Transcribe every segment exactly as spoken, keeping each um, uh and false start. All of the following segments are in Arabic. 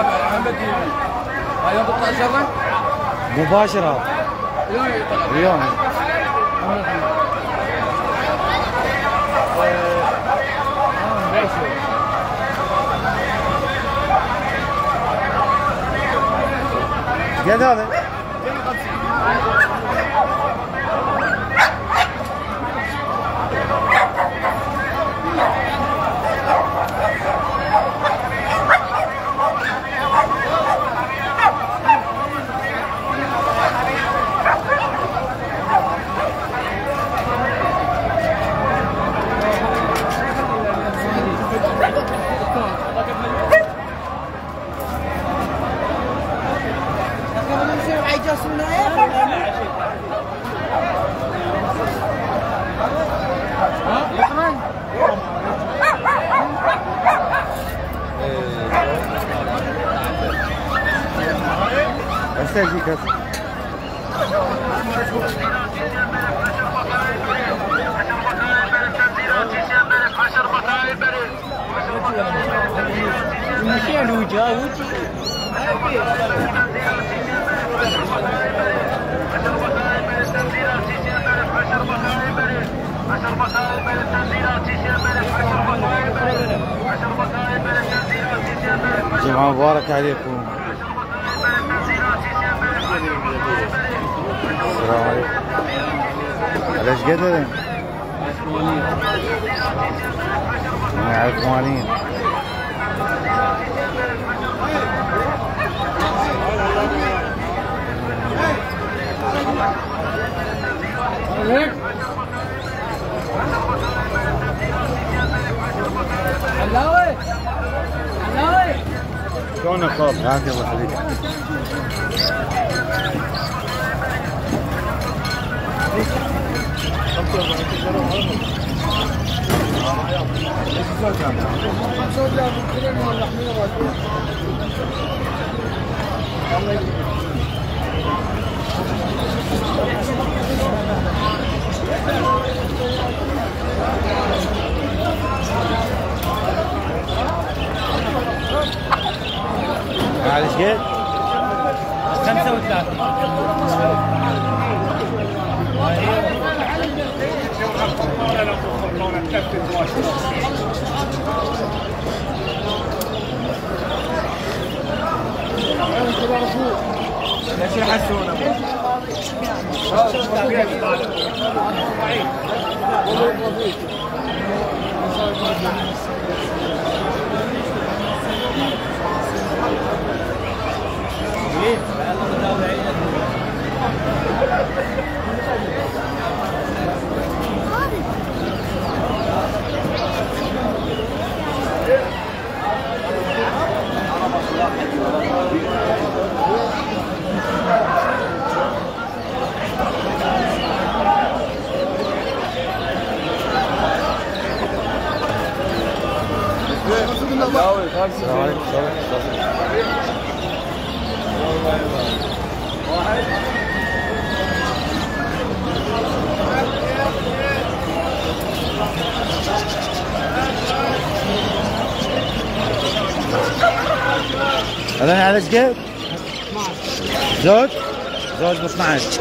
مباشرة اليوم. قد هذا؟ استاذيك المشي له جاي وجي جمعة مباركة عليكم. السلام عليكم. ليش قدر؟ مع ثمانين. حلاوي حلاوي شلونك خالد؟ هاك الله يخليك. معلش قد؟ خمسة وثلاثين. ليش يحسونه؟ هذا على ايش قد؟ زوج؟ زوج ب اثنعش.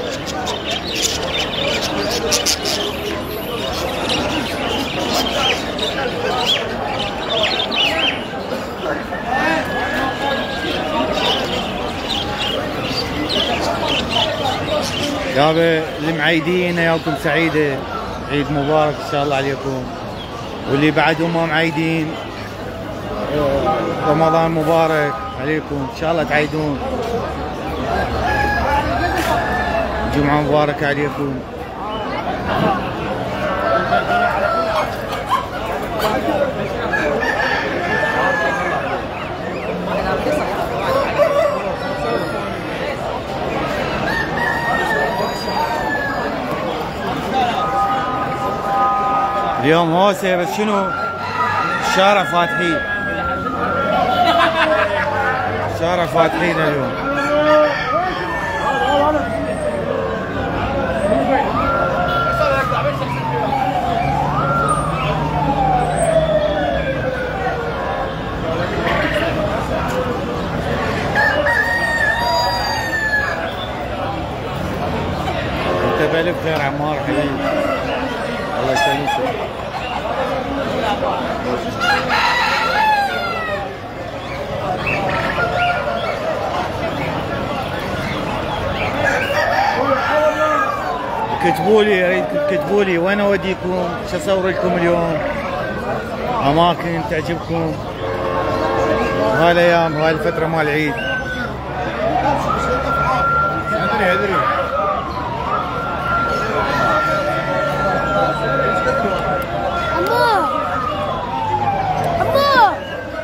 يابا المعيدين اياكم سعيده، عيد مبارك ان شاء الله عليكم، واللي بعدهم ما معيدين رمضان مبارك عليكم، ان شاء الله تعيدون. جمعة مباركة عليكم. اليوم هوسه بس شنو الشارع فاتحين، الشارع فاتحين اليوم. بالخير عمار حبيبي. الله يسلمك. كتبوا لي، اريد تكتبوا لي وين اوديكم، شو اصور لكم اليوم، اماكن تعجبكم هاي الايام، هاي الفتره مال العيد. ادري ادري عمو عمو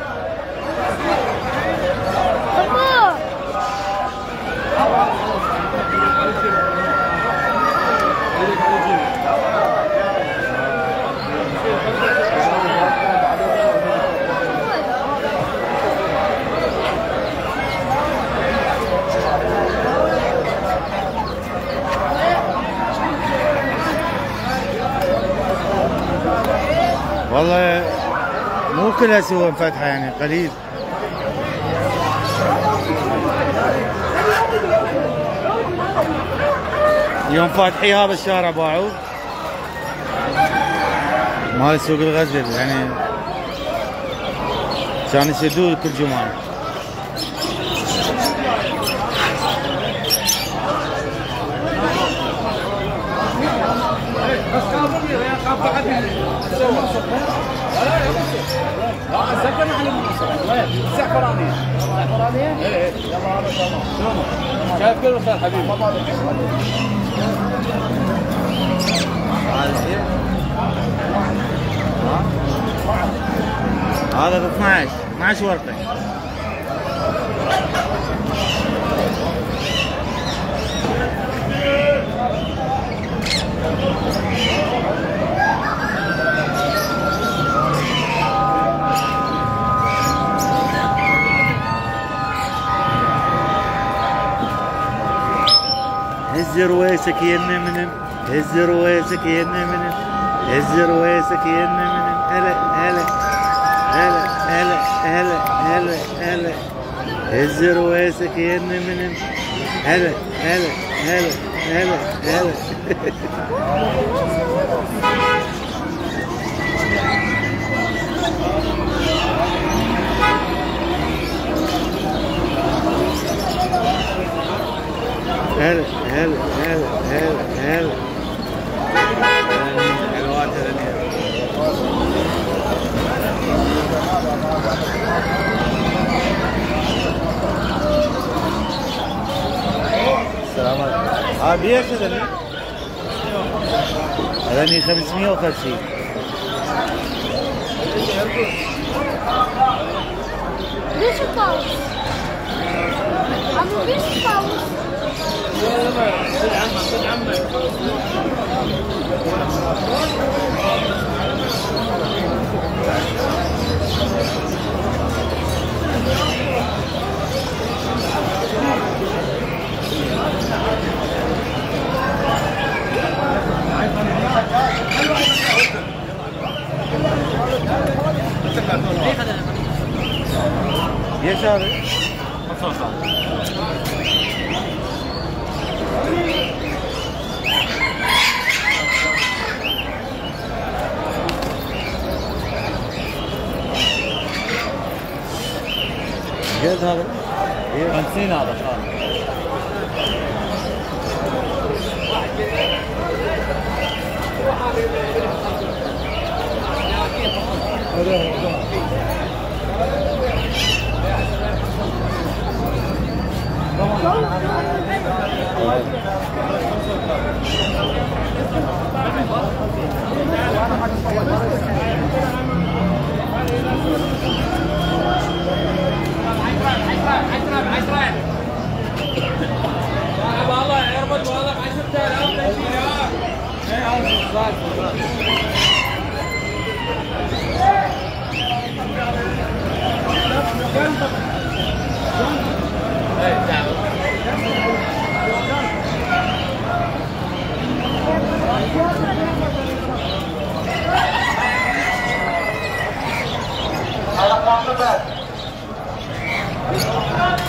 والله مو كلها سوى مفتحة يعني قليل. يوم فاتحي هذا الشارع باعوا مال سوق الغزل يعني كان يسدوه كل جمعة. زكنا على المنصة زعفرانية زعفرانية؟ ايه يلا هذا تمام. شايف كل خير حبيبي. هذا ب اثنعش اثنعش ورقة. هز رويسك يا منم، هز رويسك يا منم، هز رويسك يا منم. هلا هلا هلا هلا هلا هلا هلا هز رويسك يا منم. هلا هلا هلا هلا هلا هلا هلا هلا هلا هلا حلوات هذني. السلام عليكم. ها بيش هذني؟ هذني خمسمية وخمسين. ليش الطاووس؟ عمو ليش الطاووس؟ خذ عمك خذ عمك. يساري جد هذا؟ خمسين هذا خالد.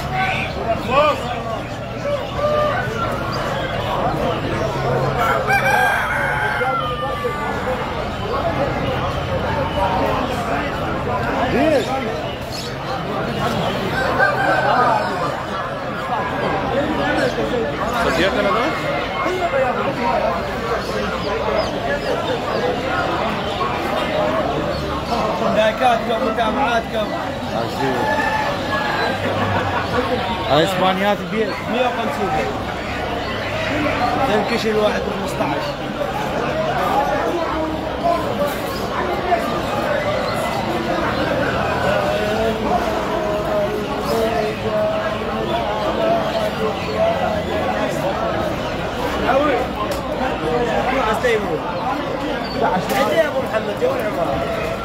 Close. لايكاتكم ومتابعاتكم. هاي اسبانيات البيت مية وخمسين تنكش الواحد ب خمسطعش. عندي يا ابو محمد جو العمارة.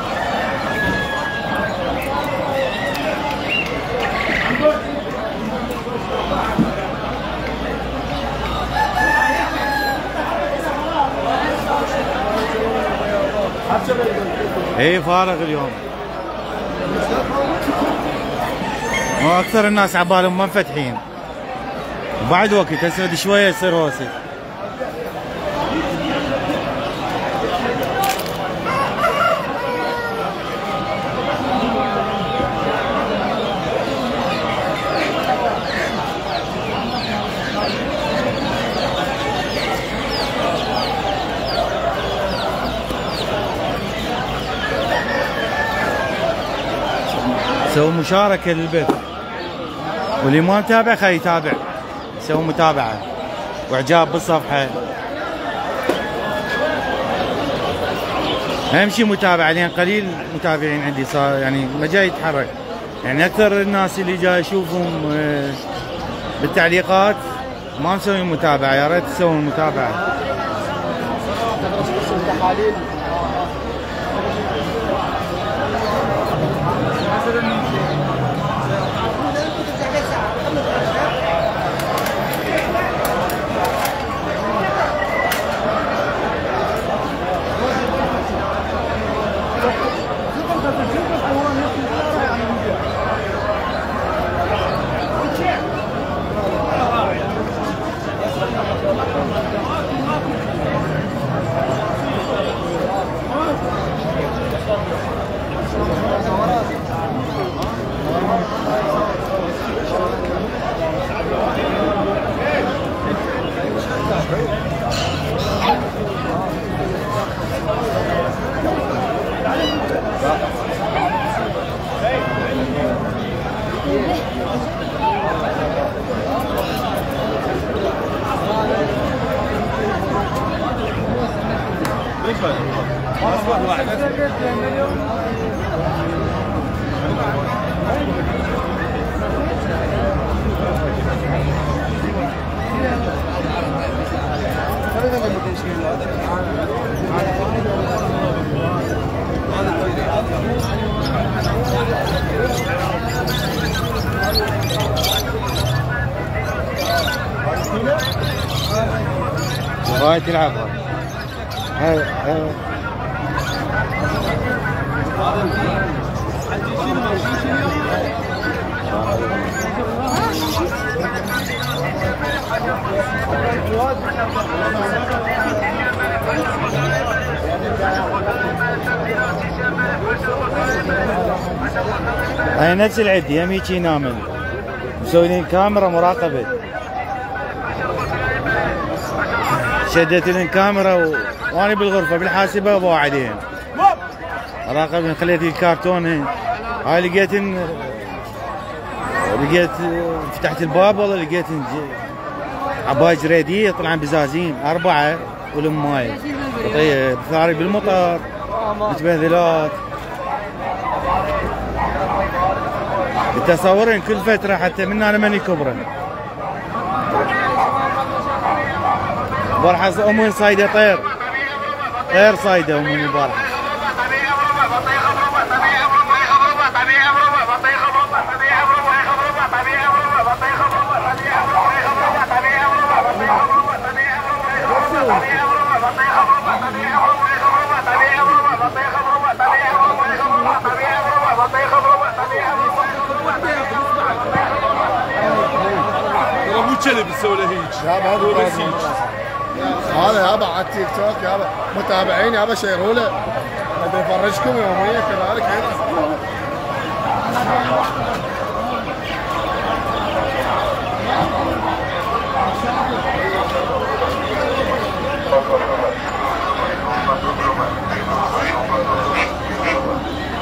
اي فارغ اليوم، واكثر الناس عبالهم ما منفتحين، وبعد وقت هسه شويه يصير هوسه. سووا مشاركة للبث، واللي ما متابع خليه يتابع، سووا متابعة واعجاب بالصفحة. اهم شيء متابعة، لان قليل متابعين عندي صار، يعني ما جاي يتحرك، يعني اكثر الناس اللي جاي اشوفهم بالتعليقات ما مسوين متابعة. يا ريت تسوون متابعة. غاية تلعبها. هاي هاي هاي نفس العد يميكي نامل، مسويين كاميرا مراقبة. شدت لهم كاميرا و... وانا بالغرفة بالحاسبة وبوعدين راقب. خليت الكرتون هاي لقيت إن... لقيت فتحت الباب والله لقيت عباية ريدية طلعن بزازين أربعة ولم ماي طيب ثاري بالمطر متبهذلات. بتصورين كل فترة حتى من أنا ماني كبرى. البارحة أمي صايدة طير طير صايدة أمي البارحة. مو كلب تسوي له هيك يابا هذا هذا يابا على التيك توك يابا متابعين يابا شيروا له ابي افرجكم يوميا كذلك هنا.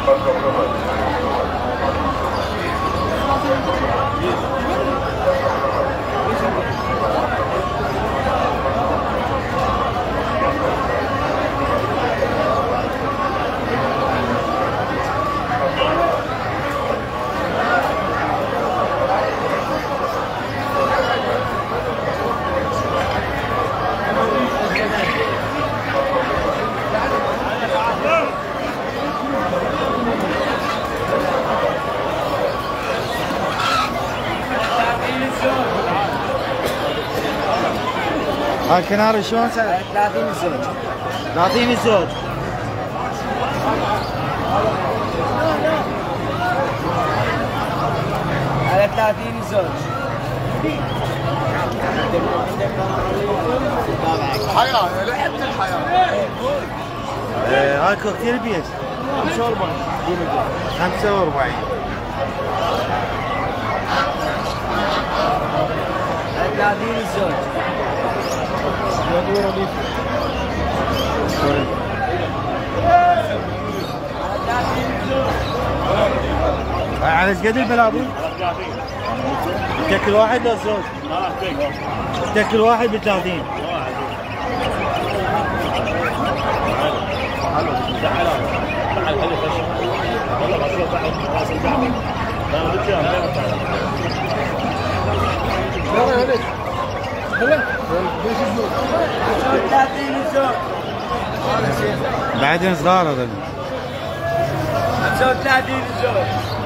هاي كناري شلون سعر؟ ثلاثين الزوج. ثلاثين الزوج. على ثلاثين الزوج. الحياة لعبت الحياة. آه، هاي كوكتيل بيش خمسة وأربعين. خمسة وأربعين. على ثلاثين الزوج. هاي على ايش قد البلابل؟ تاكل واحد ولا زوج؟ تاكل واحد ب ثلاثين. بعدين صغار هذول. خمسة وثلاثين الزوج.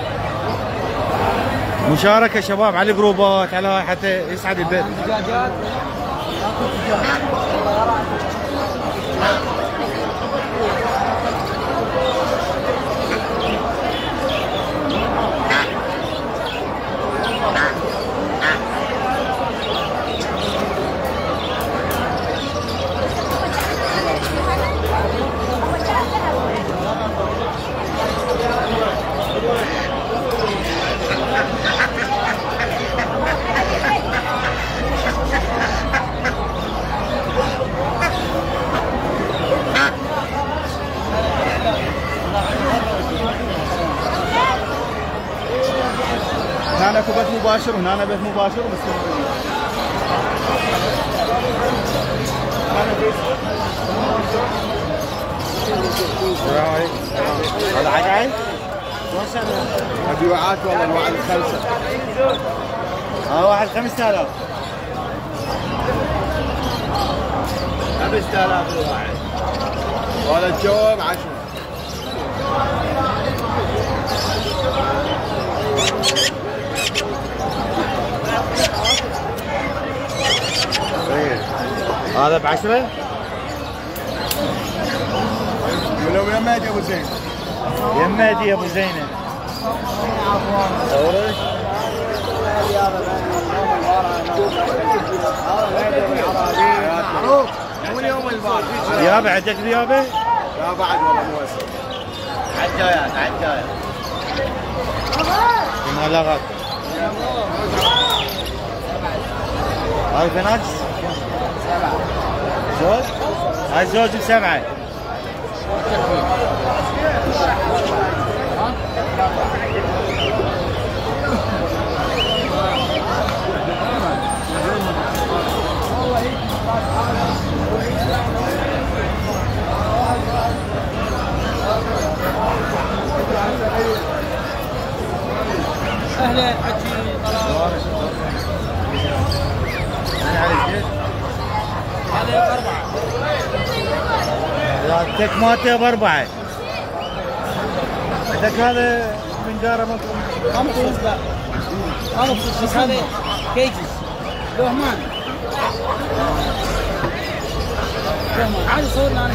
مشاركة شباب على الجروبات على هاي حتى يسعد البيت. هنا اكو بث مباشر وهنا بث مباشر بس السلام عليكم. هذا عجعي؟ ابي وعات والله الوعد الخمسه. ها واحد خمسة آلاف. خمسة آلاف الواحد. ولا الجواب عشرة. هذا بعشرة؟ ولو يا مهدي ابو زين. يا مهدي ابو زينب. صورك؟ معروف من يوم البارح. ديابة عندك ديابة؟ لا بعد والله مو هسه. عالجايات عالجايات. مغلقات. هاي فيناكس؟ زوج؟ هاي زوج بسبعة. اهلا حجي هذا أربعة. التك مالته بأربعة. عندك هذا من داره مطعم. خمسة لا. خمسة بس هذا كيجز. لهمان. لهمان. عادي صورنا أنا.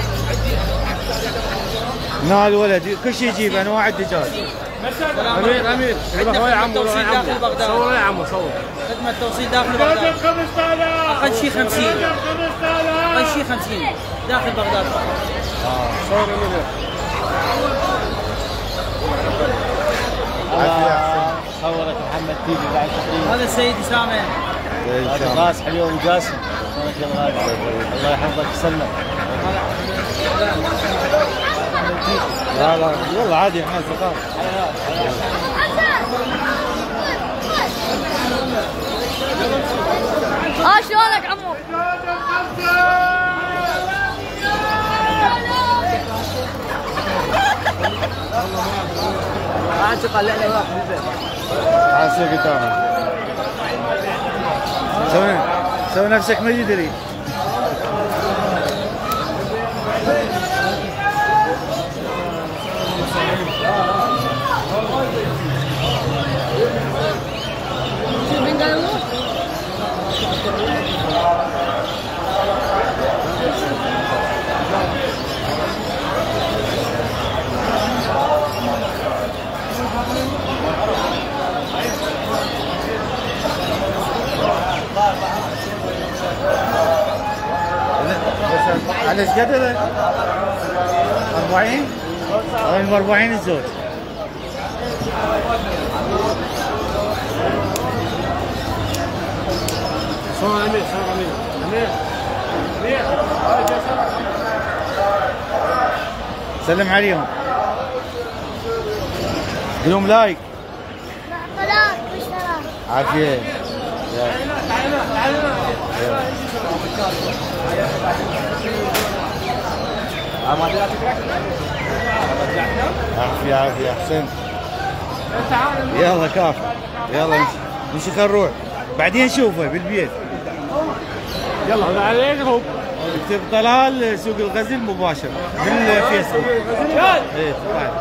لا الولد كل شيء يجيب انواع الدجاج. امير امير عندنا يا عمو توصيل داخل بغداد. صور يا عمو صور. خدمة توصيل داخل بغداد. أقل شيء خمسين. أقل شيء خمسين داخل بغداد. صور امير. صورك محمد تيجي بعد تقريبا. هذا السيد اسامه. هذا راس حليوم جاسم. الله يحفظك ويسلمك. لا لا والله عادي احنا اصدقاء. اه شلونك عمو؟ انت قلعنا وراك في البيت. عاسي قدامك. سوي سوي نفسك ما تدري. على ايش قدر؟ أربعين؟ أو أربعين الزوج. شلون امير؟ شلون امير؟ امير امير سلم عليهم. قول لهم لايك. لايك واشتراك. عافية. عافية عافية احسنت. يلا كافي يلا مشي خل نروح بعدين نشوفه بالبيت. يلا عليكم. اكتب طلال سوق الغزل مباشر بالفيسبوك. ايه طلال.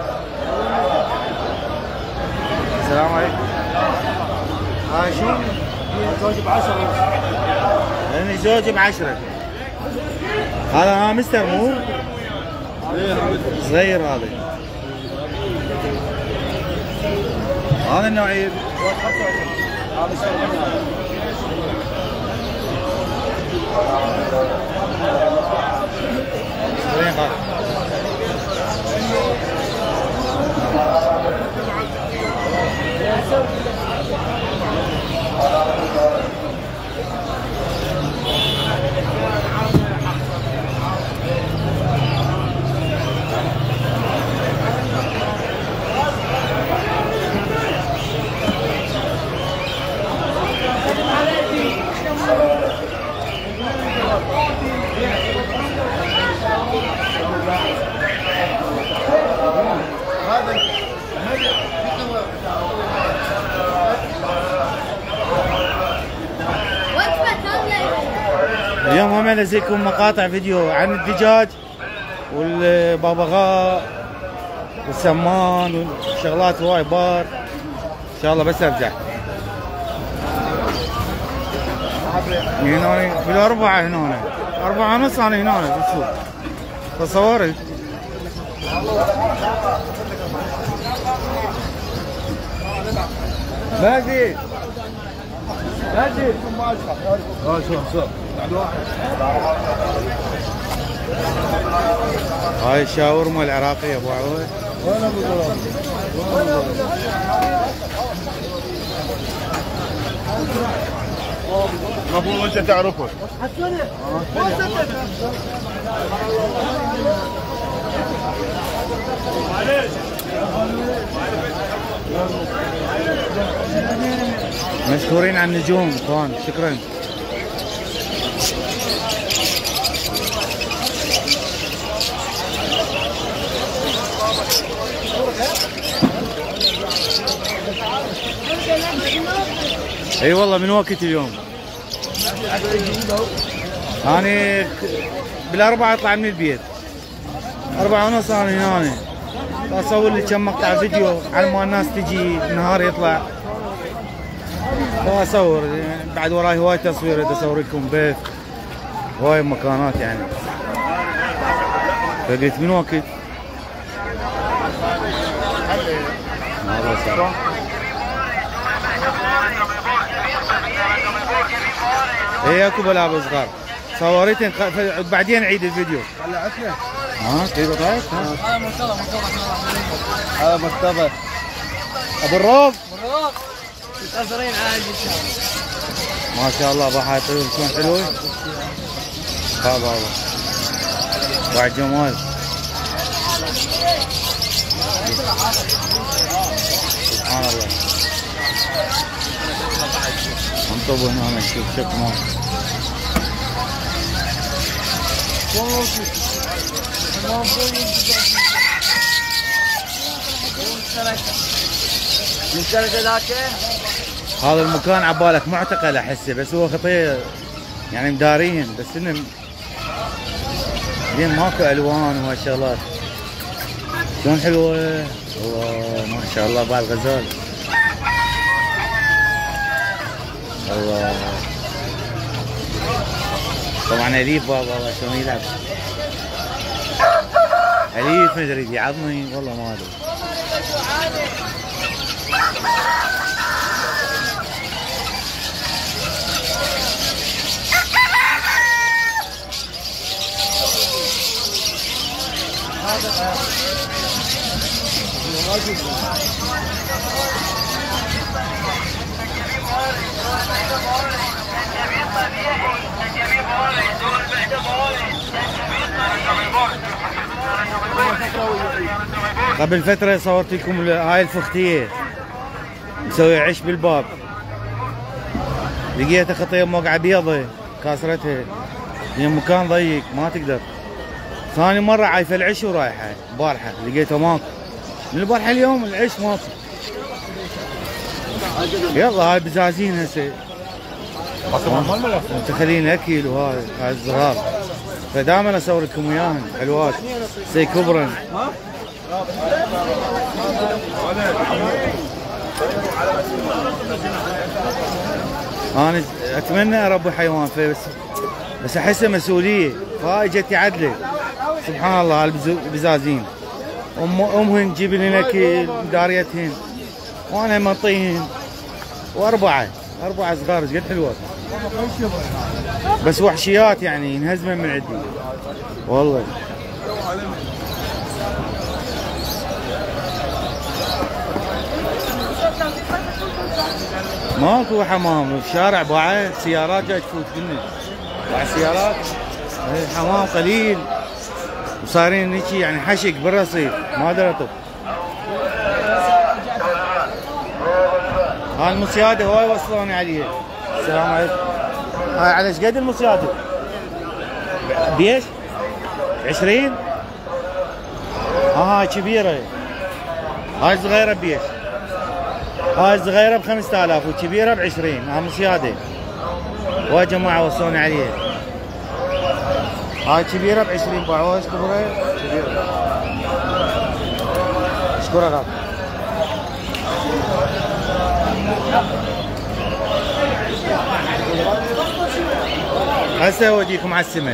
السلام عليكم. ها شو؟ زوج بعشرة. انا زوجي بعشرة. هذا هامستر مو؟ صغير هذا. هذا النوعية. هذا وين قال؟ اليوم هم انزلكم مقاطع فيديو عن الدجاج والببغاء والسمان وشغلات هواي بار ان شاء الله. بس ارجع هنا بالاربعه هنا أربعة ونص انا هنا بالسوق تصورت. ماجد ماجد اه شوف شوف هاي الشاورما العراقية ابو عويد. وين ابو المفروض انت تعرفه. مشكورين على النجوم اخوان شكرا. اي والله من وقت اليوم انا بالاربعه اطلع من البيت أربعة ونص انا هنا اصور لي كم مقطع فيديو على ما الناس تجي النهار يطلع واصور. بعد وراي هواي تصوير بدي اصور لكم بيت هواي مكانات يعني. فقلت من وقت ايه اكو بلعب صغار صورتين بعدين عيد الفيديو. طلعتنا ها كيف طلعت؟ هذا مكتبه مكتبه هذا مكتبه ابو الروب. ابو الروب متاثرين عادي ان شاء الله. ما شاء الله بحاجة تكون حلوه. بابا بعد جمال سبحان الله. انطب هنا نشوف شكله. هذا المكان عبالك معتقل احسه، بس هو خطير يعني مدارين، بس انه زين ماكو الوان وهالشغلات. شلون حلوه الله ما شاء الله بالغزال. الله طبعا اليف بابا شلون يلعب. اليف ما ادري يعضني والله ما ادري. قبل فترة صورت لكم هاي الفختية مسوي عش بالباب، لقيتها خطية موقعة بيضة كاسرتها، هي مكان ضيق ما تقدر. ثاني مرة عايفة العش ورايحة البارحة لقيتها ماكو، من البارحة اليوم العش ماكو. يلا هاي بزازين هسه متخلين اكل وهاي هاي الصغار، فدائما اصور لكم وياهن حلوات زي كبرن. انا اتمنى اربي حيوان بس بس احسه مسؤوليه، فهاي جتي عدله سبحان الله. البزازين ام امهن تجيب لنا اكل داريتهن وانا منطيهن، واربعه اربعه صغار قد حلوات، بس وحشيات يعني ينهزمن من عندي والله. ماكو حمام بالشارع، باعت سيارات جاي تفوت كنا باع سيارات، حمام قليل وصارين هيك يعني حشق بالرصيف ما ادري اطب. هاي المسياده هواي وصلوني عليها. السلام عليكم. هاي على ايش قد المسياده؟ بيش؟ عشرين؟ ها هاي كبيره، هاي صغيره بيش. هاي صغيره ب خمسة آلاف وكبيره ب عشرين، هاي مسياده. وايد جماعه وصلوني عليها. هاي كبيره ب عشرين باعوها. ايش كبيره؟ كبيره. اشكرك غاب. هسه اوديكم على السمك.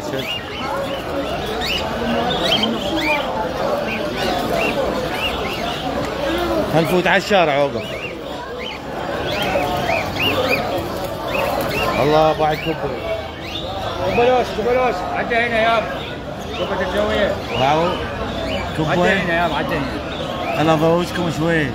هنفوت على الشارع اوقف. الله باعد كبر. كبلوش كبلوش عدى هنا يابا. شوفت الجويه. واو كبر. عدى هنا يابا عدى هنا. انا ضوجكم شوي.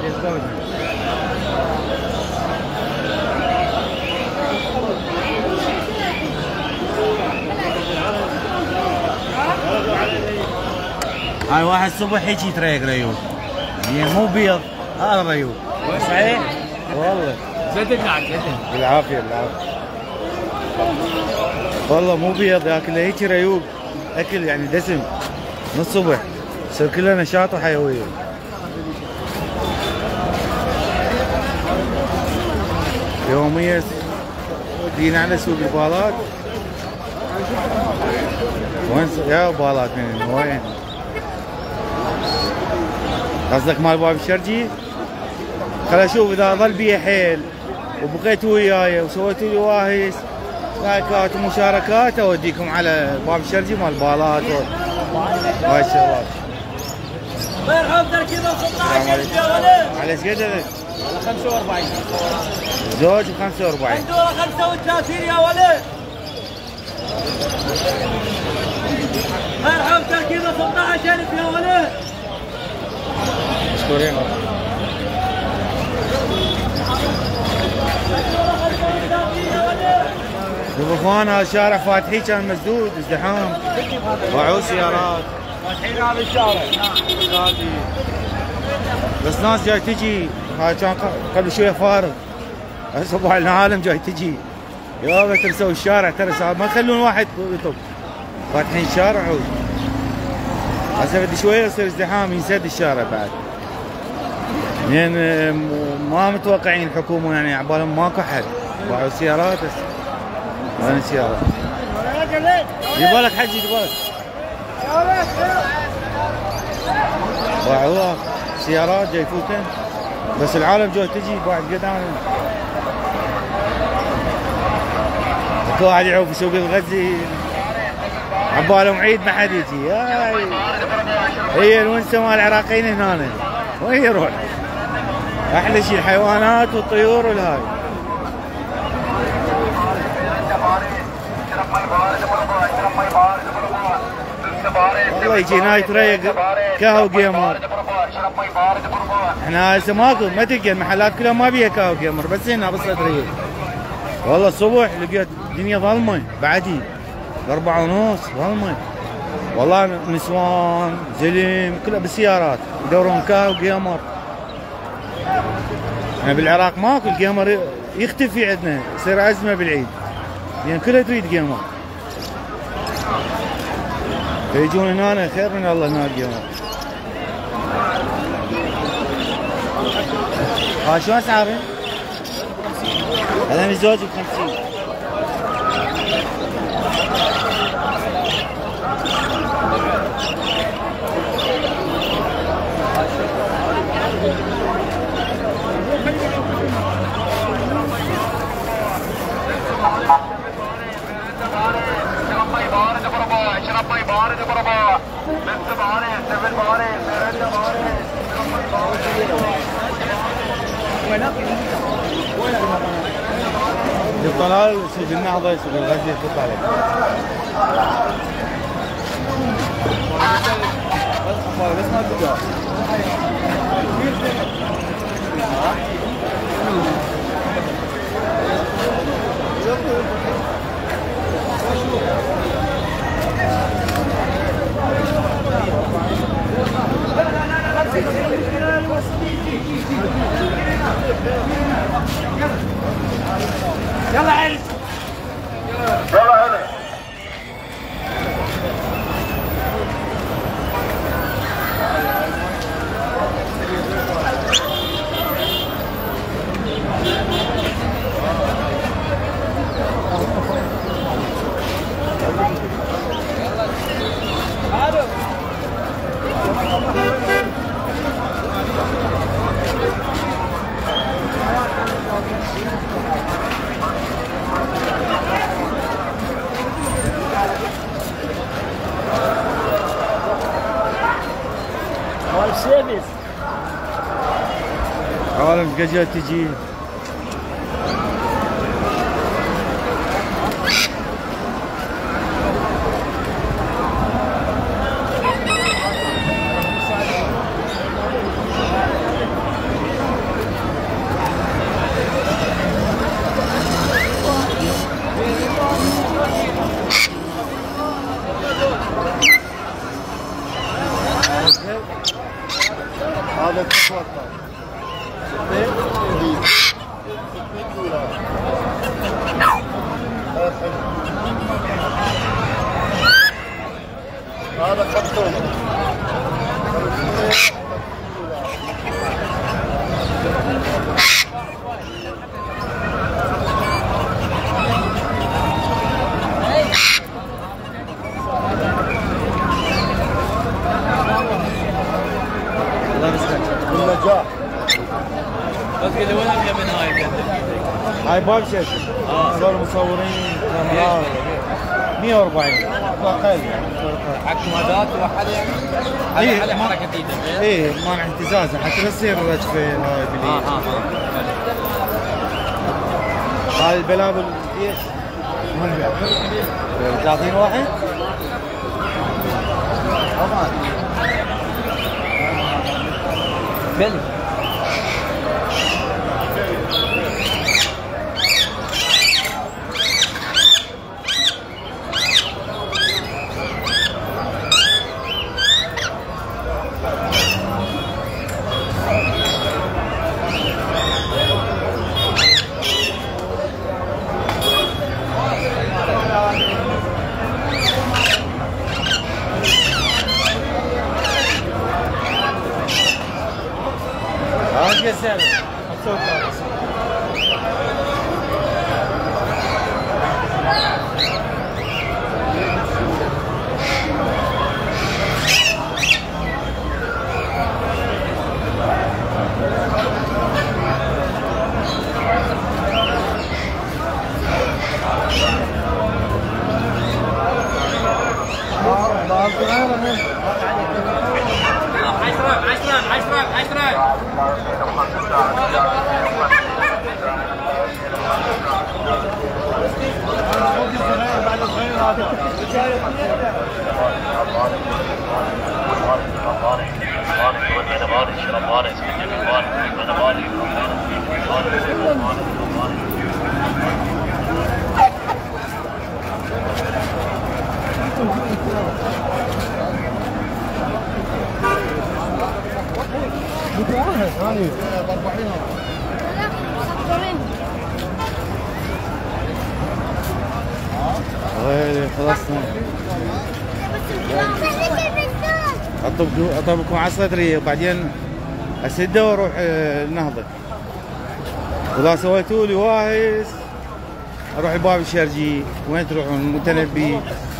هاي واحد الصبح هيك يتريق ريوق، يعني مو بيض هذا ريوق. صحيح؟ والله زدت معك زدت. بالعافية بالعافية. والله مو بيض ياكل هيك ريوق، اكل يعني دسم من الصبح، يصير كله نشاط وحيوية. يوميا دينا على سوق البالات. وين يا بالات من وين؟ قصدك مال باب الشرجي؟ خل اشوف اذا ظل بيه حيل وبقيتوا وياي وسويتوا لي واهيس لايكات ومشاركات اوديكم على باب الشرجي مال بالات وهاي الشغلات. الله يرحم تركيبه ستة عشر ألف يا ولد. على ايش قد هذا؟ على خمسة وأربعين. زوج ب خمسة وأربعين. عنده خمسة وثلاثين يا ولد. الله يرحم تركيبه ستة عشر ألف يا ولد. مشكورين. شوفوا اخوان هذا الشارع فاتحين كان مسدود ازدحام، باعوا سيارات. فاتحين هذا الشارع. بس ناس جاي تجي. هاي كان قبل شويه فارغ، هسه بعض العالم جاي تجي. يابا ترسوا الشارع ترى ما يخلون واحد يطب، فاتحين الشارع. هسه بدي شويه يصير ازدحام ينسد الشارع بعد. لان ما متوقعين الحكومه يعني عبالهم ماكو حد، باعوا سيارات هسه. وين السيارات؟ يبالك حجي يبالك. باعوها سيارات جاي يفوتن، بس العالم جاي تجي بعد قدام. اكو واحد يعوف في سوق الغزي عبالهم عيد ما حد يجي. هاي هي الونسه مال العراقيين هنا، وين يروح؟ احلى شيء الحيوانات والطيور والهاي. والله يجي هنا يتريق كاهو جيمر. احنا هسه ماكو ما تلقى المحلات كلها ما بيها كاهو جيمر، بس هنا بالصدريه. والله الصبح لقيت الدنيا ظلمه بعدي بأربعة ونص ظلمه. والله نسوان زلم كلها بالسيارات يدورون كاهو جيمر. احنا بالعراق ماكو الجيمر يختفي عندنا، يصير ازمه بالعيد لان يعني كلها تريد جيمر. فيجون هنا خير من الله هنا الجيمر. ها شو اسعاره؟ هذا مزوج ب خمسين. الطلال سوق النهضه سوق الغزي يفوت عليك. بس ما تجاه. يلا علي يلا علي. عالم قجا تجي. هذا تتوقع هذا خطوط النجاح. بس كذا وين ابيع من هاي؟ هاي باب شاشة. اه صار مصورين كاميرات مية وأربعين اقل. حق مادات واحد يعني؟ ايه على حركه ايده. ايه مانع اهتزازه حتى لا تصير رجفه هاي باليد. اه اه اه هاي البلابل ايش؟ ثلاثين واحد؟ طبعا بل قد سعره؟ ويلي خلصنا. اطبكم اطبكم على الصدريه وبعدين اسده واروح النهضه. واذا سويتوا لي واهس اروح الباب الشرجي. وين تروحون؟ المتنبي.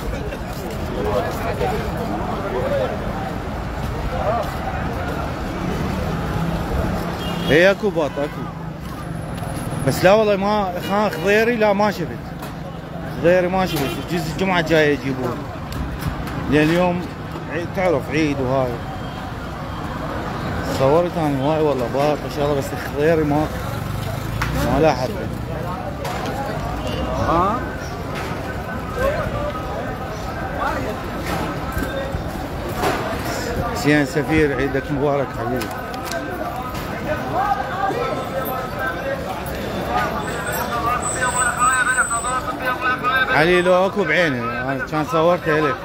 هي اكو باط اكو، بس لا والله ما خان خضيري لا ما شفت خضيري ما شفت. جزء الجمعه الجايه يجيبون لان اليوم عيد تعرف عيد وهاي. صورت انا هواي والله باط ما شاء الله، بس الخضيري ما ما لاحظت. ها سيان سفير عيدك مبارك حبيبي. علي لو اكو بعيني انا كان صورته لك.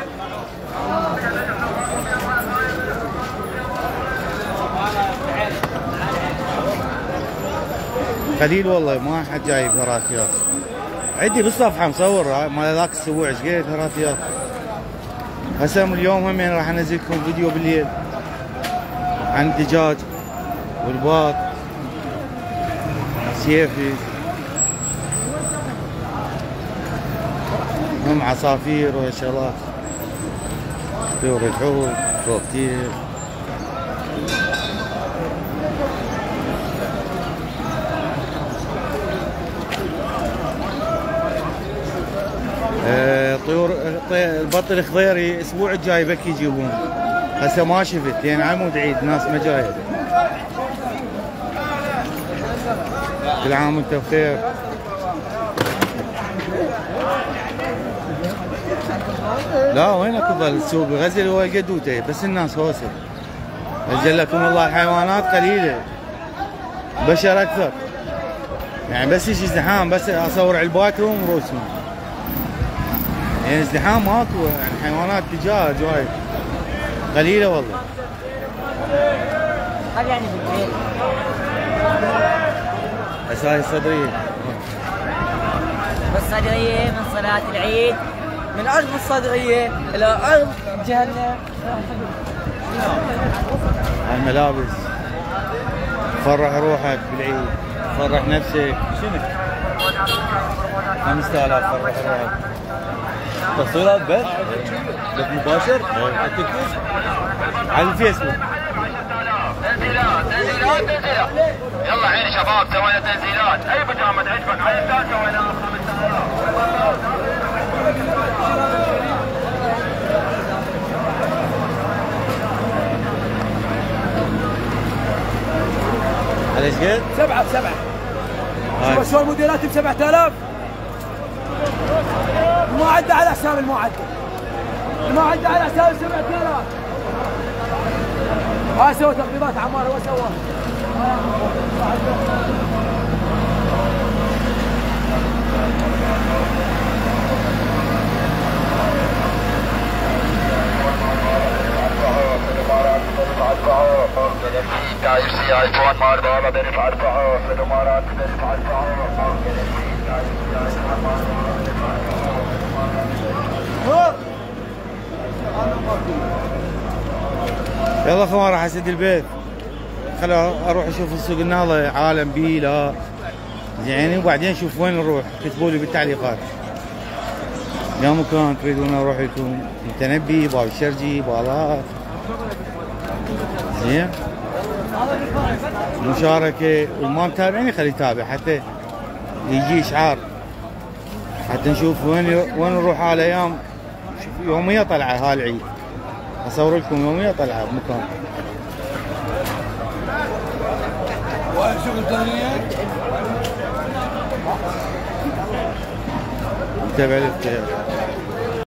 قليل والله ما حد جايب هراتيات. عندي بالصفحه مصور مال ذاك الاسبوع ايش قد هراتيات. هسه اليوم همين راح انزل لكم فيديو بالليل عن الدجاج والباط سيفي، هم عصافير وشغلات، طيور الحوت، فوقتير. آه طيور البط الخضيري الاسبوع الجاي بك يجيبون. هسه ما شفت لان عمود عيد ناس ما جايه. كل عام وانت بخير. لا وين اكو السوق غزل هو قدوته بس الناس هوسه. اجل لكم الله الحيوانات قليله، بشر اكثر يعني. بس يجي ازدحام بس اصور علباتهم ورؤوسهم يعني ازدحام ماكو يعني. حيوانات دجاج وايد قليله والله. هل يعني بالليل؟ بس هاي الصدريه بالصدريه من صلاه العيد، من ارض الصدريه الى ارض جهنم. هاي الملابس فرح روحك بالعيد، فرح نفسك. شنو؟ خمسة آلاف فرح روحك. تصويرات بث؟ بث مباشر؟ على التيك توك؟ على الفيسبوك. تنزيلات تنزيلات تنزيلات. يلا عيني شباب سوينا تنزيلات، اي بجامة تعجبك على الانسان سويناها خمسة آلاف. على ايش قد؟ سبعة بسبعة. شوف شو الموديلات ب سبعة آلاف. المعدة على حساب المعدة. المعدة على حساب سبعة آلاف. هاي سوى تخفيضات عمار هو سواها. تعيشي ايفون مال بابا برفع الفحوص في الامارات برفع الفحوص. يلا خوان راح اسد البيت. خليني اروح اشوف السوق النهضه عالم بي لا يعني، وبعدين شوف وين نروح. كتبوا لي بالتعليقات يا مكان تريدون اروح لكم، متنبي، باب الشرجي، بالات. زين مشاركه، وما متابعني خلي يتابع حتى يجي اشعار، حتى نشوف وين وين نروح على ايام. يوميه طلعه هالعيد اصور لكم يوميه طلعه بمكان. شغل ثانيه تابع لك